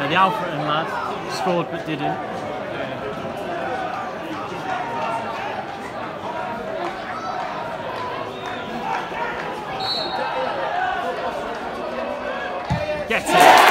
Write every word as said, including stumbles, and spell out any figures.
Uh, the Alfreton lad scored but didn't. Get it!